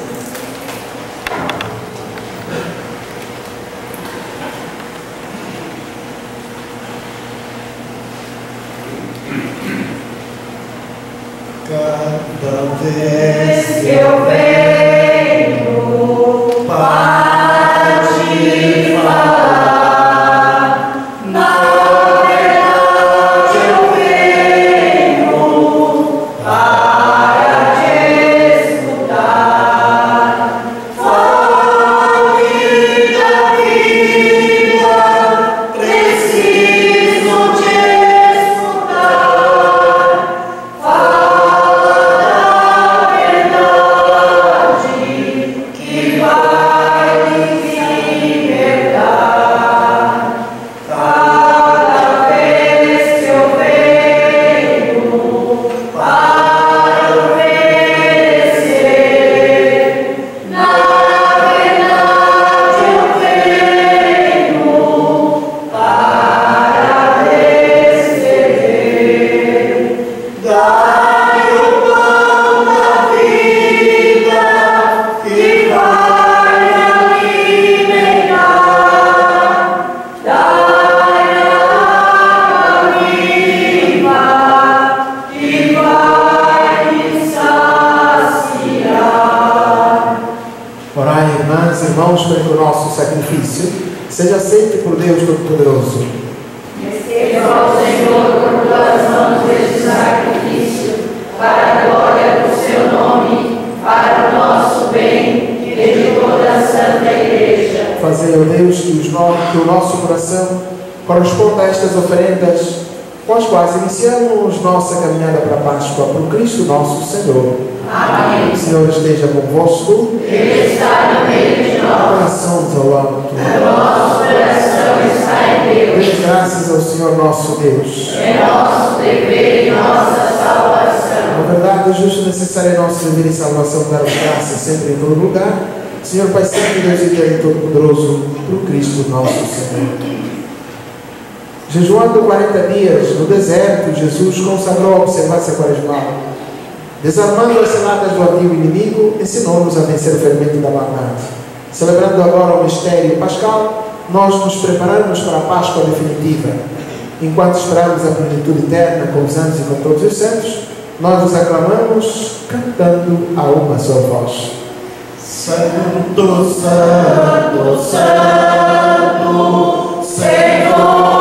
Cada vez que eu venho para irmãos pelo nosso sacrifício, seja aceito por Deus Todo-Poderoso. Receba ao Senhor por tuas mãos este sacrifício, para a glória do seu nome, para o nosso bem e de toda a Santa Igreja. Fazei, ó Deus, que o nosso coração corresponda a estas oferendas, com as quais iniciamos nossa caminhada para a Páscoa por Cristo nosso Senhor. Amém. O Senhor esteja convosco. Ele está no meio de nós. Corações ao alto. O nosso coração está em Deus. Dê graças ao Senhor nosso Deus. É nosso dever e nossa salvação. Na verdade, é justo e necessário é nosso dever e salvação dar graças sempre em todo lugar. Senhor Pai Santo, Deus Eterno e Todo-Poderoso, por Cristo nosso Senhor. Jejuando 40 dias no deserto, Jesus consagrou a observância quaresmal. Desarmando as ciladas do antigo inimigo, ensinou-nos a vencer o fermento da maldade. Celebrando agora o mistério pascal, nós nos preparamos para a Páscoa definitiva. Enquanto esperamos a plenitude eterna com os anjos e com todos os santos, nós vos aclamamos cantando a uma só voz. Santo, Santo, Santo, Senhor.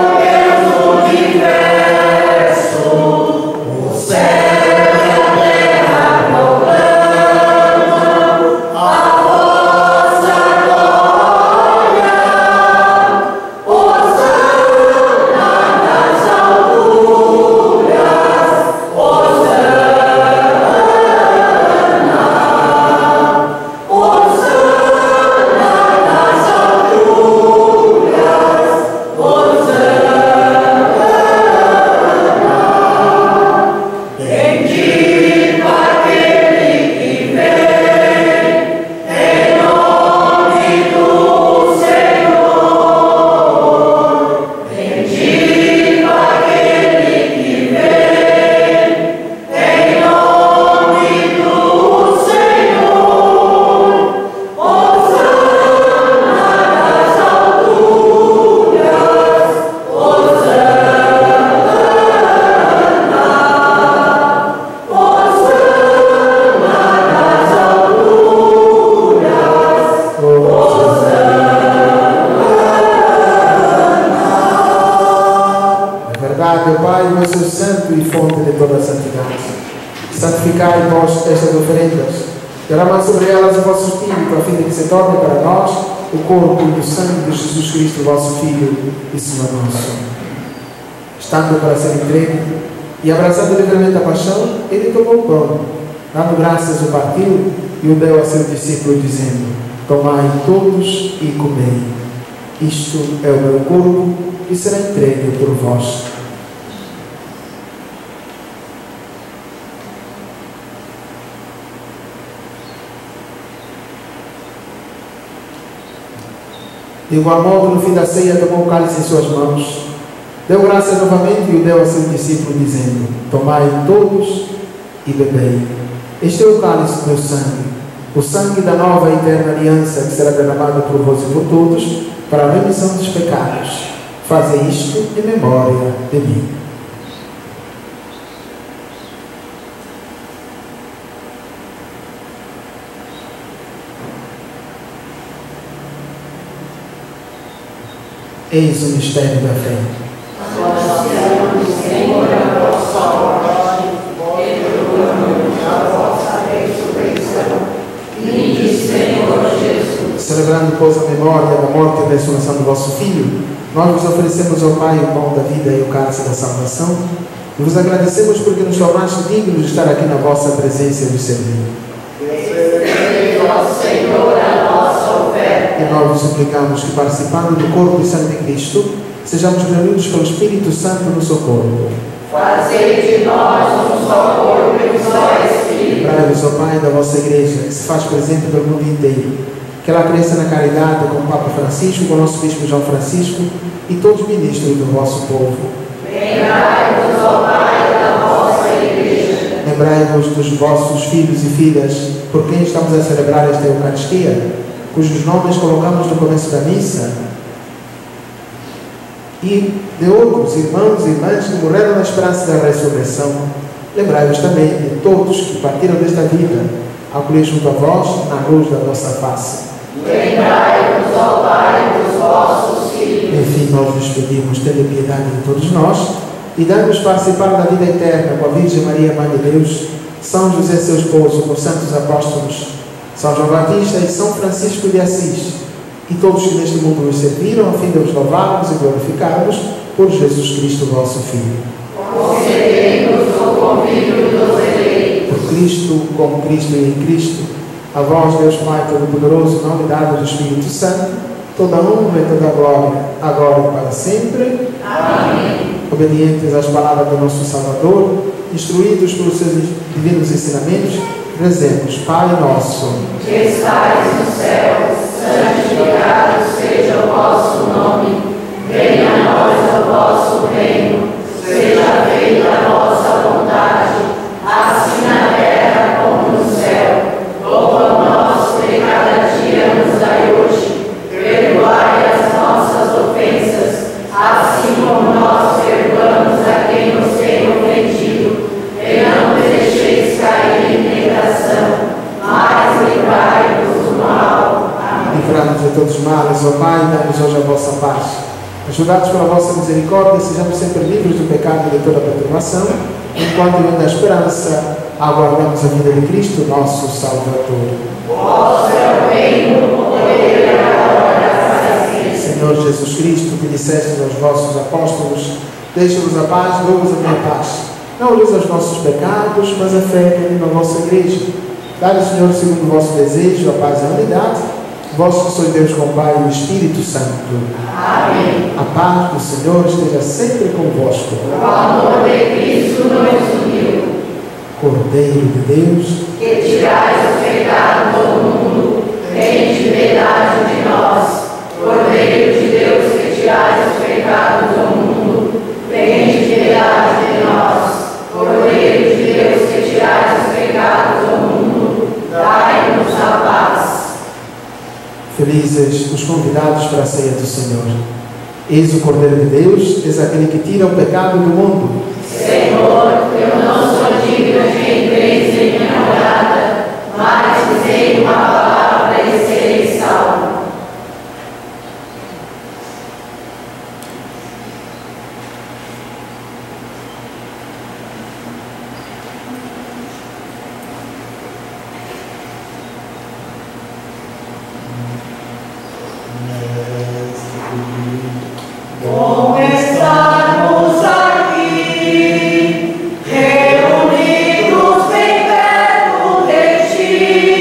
Santificai vós estas oferendas, derramai sobre elas o vosso Espírito, a fim de que se torne para nós o corpo e o sangue de Jesus Cristo, vosso Filho e Senhor nosso. Estando para ser entregue e abraçando livremente a paixão, ele tomou o pão, dando graças, o partiu e o deu a seu discípulo, dizendo: tomai todos e comei. Isto é o meu corpo, que será entregue por vós. De igual modo, no fim da ceia, tomou o cálice em suas mãos, deu graças novamente e o deu a seu discípulo, dizendo: tomai todos e bebei. Este é o cálice do meu sangue, o sangue da nova e eterna aliança, que será derramado por vós e por todos, para a remissão dos pecados. Fazei isto em memória de mim. Eis o mistério da fé. Anunciamos, Senhor, a vossa morte, e a vossa ressurreição. Vinde, Senhor Jesus. Celebrando, pois, a memória da morte e ressurreição do vosso Filho, nós vos oferecemos ao Pai o pão da vida e o cálice da salvação, e vos agradecemos porque nos tornaste dignos de estar aqui na vossa presença e de servir. Recebei, ó Senhor, a nossa oferta. E nós vos suplicamos que, participando do corpo e sangue de Cristo, sejamos reunidos pelo Espírito Santo no seu corpo. Fazei de nós um só corpo e um só Espírito. Lembrai-vos, ó Pai, da vossa Igreja, que se faz presente pelo mundo inteiro, que ela cresça na caridade com o Papa Francisco, com o nosso Bispo João Francisco e todos os ministros do vosso povo. Lembrai-vos, ó Pai, da vossa Igreja. Lembrai-vos dos vossos filhos e filhas, por quem estamos a celebrar esta Eucaristia, cujos nomes colocamos no começo da missa, e de outros irmãos e irmãs que morreram na esperança da ressurreição. Lembrai-vos também de todos que partiram desta vida, acolher junto a vós na luz da vossa face. Lembrai-vos, ó Pai, dos vossos filhos. Enfim, nós nos pedimos, tende piedade de todos nós e dai-nos participar da vida eterna com a Virgem Maria, Mãe de Deus, São José, seu esposo, com os santos apóstolos, São João Batista e São Francisco de Assis, e todos que neste mundo nos serviram, a fim de os louvarmos e glorificarmos por Jesus Cristo, vosso Filho. Concedei-nos o convívio dos eleitos. Por Cristo, com Cristo e em Cristo, a vós, Deus Pai Todo-Poderoso, na unidade do Espírito Santo, toda a honra e toda a glória, agora e para sempre. Amém. Obedientes às palavras do nosso Salvador, instruídos pelos seus divinos ensinamentos, rezemos: Pai nosso, Que estais no céu, santificado seja o vosso nome. Venha a nós o vosso reino. Seja feita a vossa vontade, assim na terra como no céu. O pão nosso de cada dia nos dai hoje. Perdoai as nossas ofensas, assim como nós perdoamos a quem nos tem ofendido. E não nos deixeis cair em tentação, mas livrai-nos do mal. Amém. livrai-nos de todos os males, ó Pai, dai-nos hoje a vossa paz. Ajudados pela vossa misericórdia, sejamos sempre livres do pecado e de toda perturbação, enquanto vem da esperança, aguardamos a vinda de Cristo, nosso Salvador. Vosso é o reino, o poder e a glória para sempre. Senhor Jesus Cristo, que disseste aos vossos apóstolos: deixa-vos a paz, dou-vos a minha paz. Não olheis aos nossos pecados, mas a fé que anima a vossa igreja. Dai, Senhor, segundo o vosso desejo, a paz e a unidade, vós que sois Deus com o Pai e o Espírito Santo. Amém. A paz do Senhor esteja sempre convosco. O amor de Cristo nos uniu. Cordeiro de Deus, Que tirais os pecados do mundo, tende piedade de nós. Cordeiro de Deus, que tirais os pecados do mundo, tende piedade de nós. Cordeiro de Deus, que tirais os pecados do mundo, dai-nos a paz. felizes os convidados para a ceia do Senhor. Eis o Cordeiro de Deus, eis aquele que tira o pecado do mundo. Senhor, eu não sou digno de entreis em minha morada, mas dizei uma palavra e serei salvo. Bom estarmos aqui, reunidos bem perto de ti.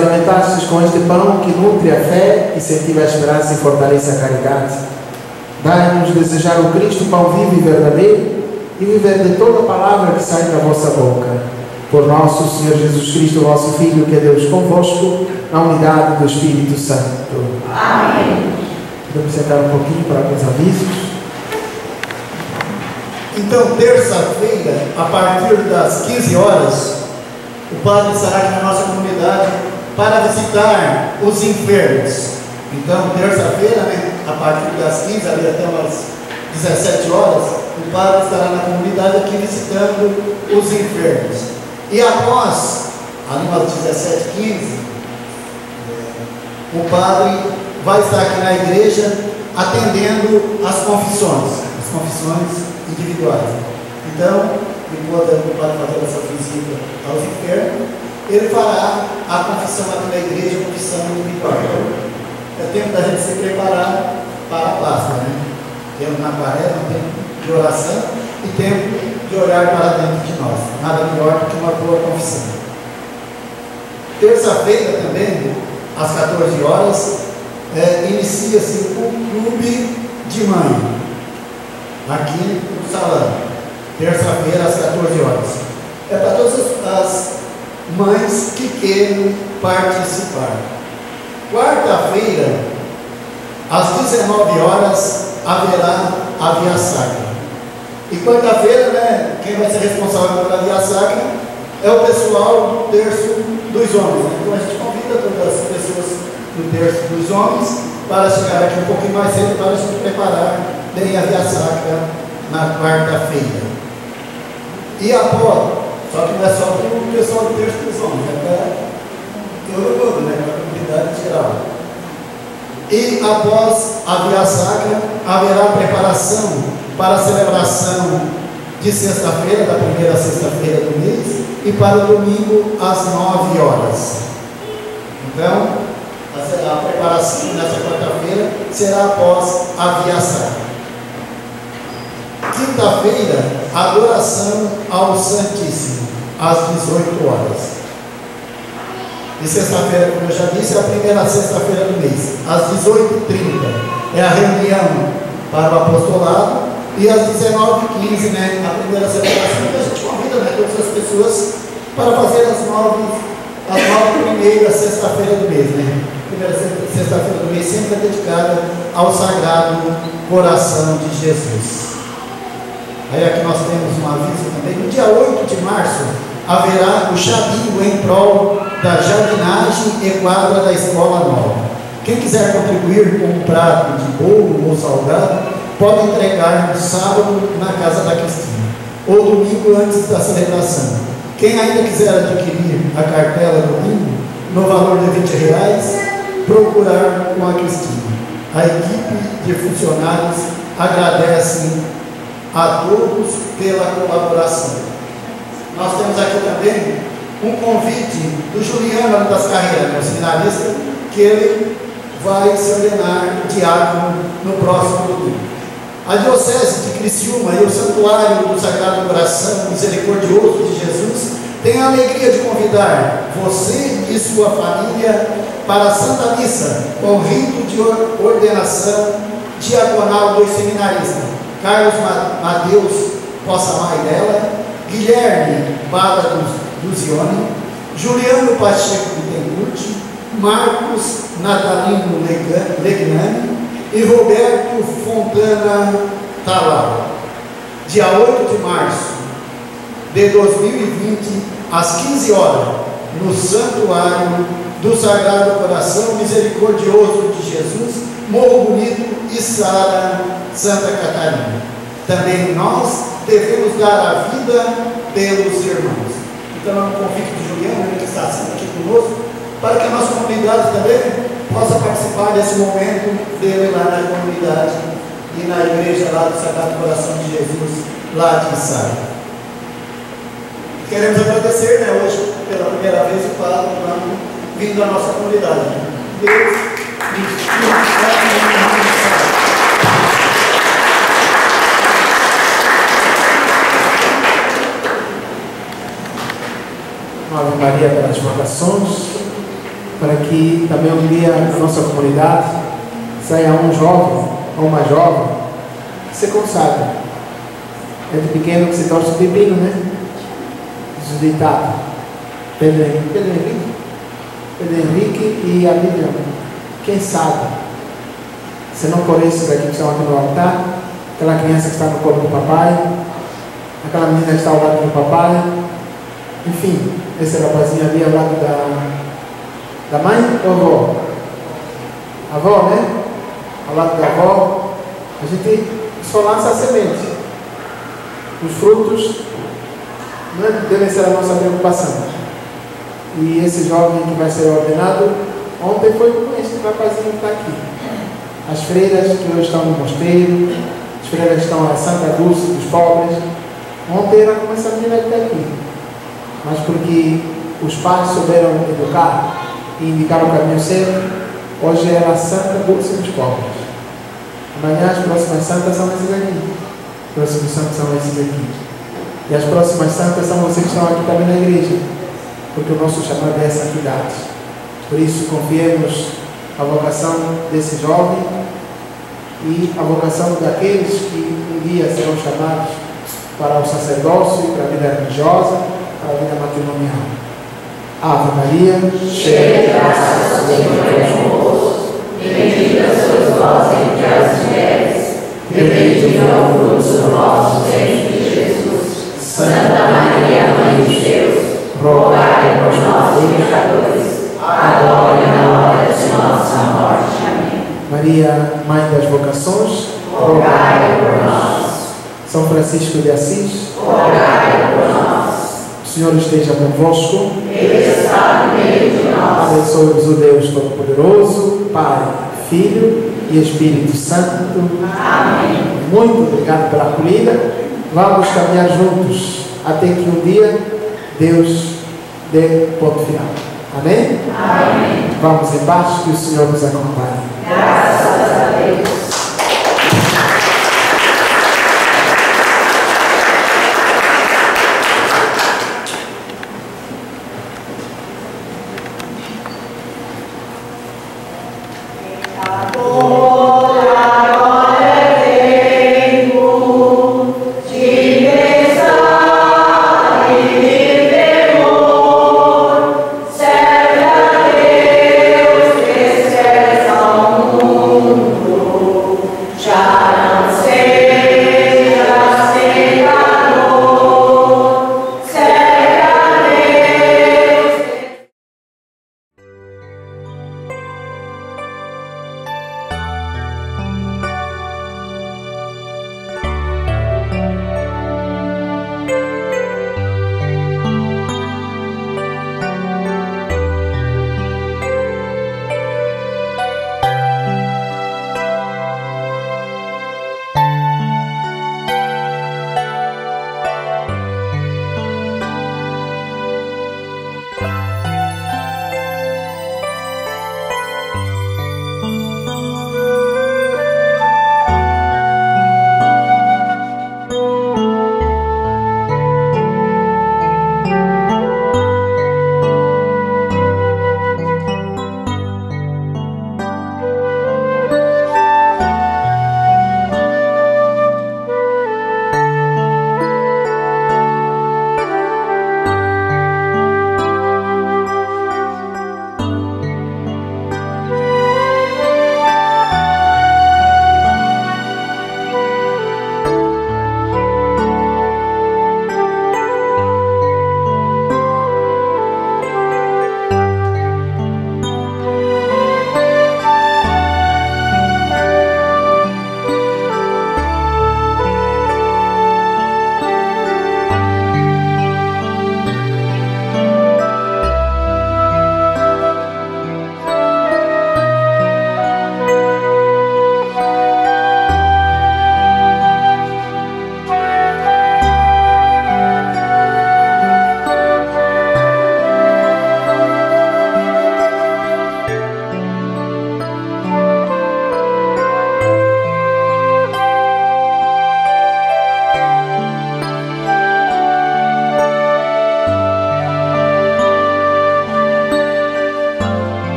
alimentastes com este pão que nutre a fé, incentiva a esperança e fortalece a caridade. Dai-nos desejar o Cristo, pão vivo e verdadeiro, e viver de toda palavra que sai da vossa boca. Por nosso Senhor Jesus Cristo, vosso Filho, que é Deus convosco, na unidade do Espírito Santo. Amém. Vamos sentar um pouquinho para alguns avisos. Então, terça-feira, a partir das 15 horas, o padre estará aqui na nossa comunidade para visitar os enfermos. Então, terça-feira, né, a partir das 15 ali até umas 17 horas, o padre estará na comunidade aqui visitando os enfermos. E após, ali umas 17h15, o padre vai estar aqui na igreja atendendo as confissões individuais. Então, enquanto o padre fazer essa visita aos enfermos, ele fará a confissão aqui na igreja, a confissão individual. É tempo da gente se preparar para a Páscoa, né? Tempo na quaresma, tempo de oração e tempo de olhar para dentro de nós. Nada melhor do que uma boa confissão. Terça-feira também, às 14 horas, inicia-se o Clube de Mãe, aqui no salão. Terça-feira, às 14 horas. É para todas as mães que queiram participar. Quarta-feira, às 19 horas, haverá a Via Sacra. E quarta-feira, né, quem vai ser responsável pela Via Sacra é o pessoal do terço dos homens. Né? Então a gente convida todas as pessoas do terço dos homens para chegar aqui um pouquinho mais cedo para a gente preparar bem a Via Sacra na quarta-feira. E após, só que não é só para o pessoal do terço dos homens, é para todo mundo, né, para a comunidade geral. E após a Via Sacra haverá a preparação para a celebração de sexta-feira, da primeira sexta-feira do mês, e para o domingo às 9 horas. Então, a preparação nessa quarta-feira será após a Via Sacra. Quinta-feira, adoração ao Santíssimo, às 18 horas. E sexta-feira, como eu já disse, é a primeira sexta-feira do mês, às 18h30. É a reunião para o apostolado. E às 19h15, né, a primeira celebração, que a gente convida, né, todas as pessoas para fazer as 9 primeiras sexta-feira do mês. Né? A primeira sexta-feira do mês sempre é dedicada ao Sagrado Coração de Jesus. Aí aqui nós temos um aviso também. No dia 8 de março haverá o chavinho em prol da jardinagem e quadra da Escola Nova. Quem quiser contribuir com um prato de bolo ou salgado, pode entregar no sábado na casa da Cristina, ou domingo antes da celebração. Quem ainda quiser adquirir a cartela do domingo, no valor de R$20, procurar com a Cristina. A equipe de funcionários agradece a todos pela colaboração. Nós temos aqui também um convite do Juliano das Carreiras, o seminarista, que ele vai se ordenar diácono no próximo domingo. A Diocese de Criciúma e o Santuário do Sagrado Coração Misericordioso de Jesus têm a alegria de convidar você e sua família para a Santa Missa, com o rito de ordenação diaconal dos seminaristas Carlos Mateus Possamay-Della, Guilherme Bada Luzione, Juliano Pacheco Bittencourt, Marcos Natalino Legnani e Roberto Fontana Talau. Dia 8 de março de 2020, às 15 horas, no Santuário do Sagrado Coração Misericordioso de Jesus, Morro Bonito e Sara, Santa Catarina. Também nós devemos dar a vida pelos irmãos. Então é um convite de Juliano, que está sempre aqui conosco, para que a nossa comunidade também possa participar desse momento dele lá na comunidade e na igreja lá do Sagrado Coração de Jesus, lá de Sara. Queremos agradecer, né, hoje, pela primeira vez, o Padre vindo à nossa comunidade. Deus Ave Maria pelas vocações, para que também um dia na nossa comunidade saia um jovem ou uma jovem que se consagre. É de pequeno que se torce pepino, né? Diz o ditado. Pedro Henrique e a Bíblia. Quem sabe, se não por esses aqui que estão aqui no altar, aquela criança que está no colo do papai, aquela menina que está ao lado do papai, enfim, esse rapazinho ali ao lado da mãe ou avó? Avó, né? Ao lado da avó, a gente só lança a semente. Os frutos não devem ser a nossa preocupação. E esse jovem que vai ser ordenado, ontem foi com este rapazinho que está aqui. As freiras que hoje estão no mosteiro, as freiras que estão a Santa Dulce dos pobres, ontem era com essa menina que está aqui. Mas porque os pais souberam educar e indicar o caminho certo, hoje era a Santa Dulce dos pobres. Amanhã as próximas santas são esses aqui. Os próximos santos são esses aqui. E as próximas santas são vocês que estão aqui também na igreja, porque o nosso chamado é santidade. Por isso confiemos a vocação desse jovem e a vocação daqueles que um dia serão chamados para o sacerdócio, para a vida religiosa, para a vida matrimonial. Ave Maria, cheia de graça, o Senhor é convosco. Bendita sois vós entre as mulheres, e bendito é o fruto do vosso ventre, Jesus. Santa Maria, Mãe de Deus, rogai por nós, pecadores, agora e na hora de nossa morte. Amém. Maria, Mãe das vocações, rogai por nós. São Francisco de Assis, rogai por nós. O Senhor esteja convosco. Ele está no meio de nós. Abençoe-vos o Deus Todo-Poderoso, Pai, Filho e Espírito Santo. Amém. Muito obrigado pela acolhida. Vamos caminhar juntos até que um dia Deus dê ponto final. Amém? Amém. Vamos em paz, que o Senhor nos acompanhe. Graças